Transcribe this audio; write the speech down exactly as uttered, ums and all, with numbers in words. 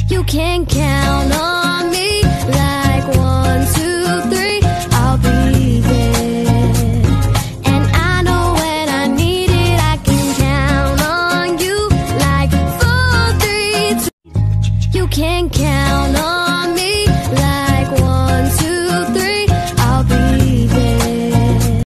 You can count on me like one, two, three, I'll be there. And I know when I need it, I can count on you like four, three, two. You can count